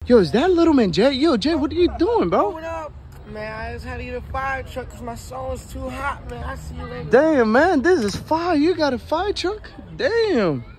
Yo, is that little man Jay? Yo, Jay, what are you doing, bro? What up? Man, I just had to get a fire truck because my song's too hot, man. I see you later. Damn, man, this is fire. You got a fire truck? Damn.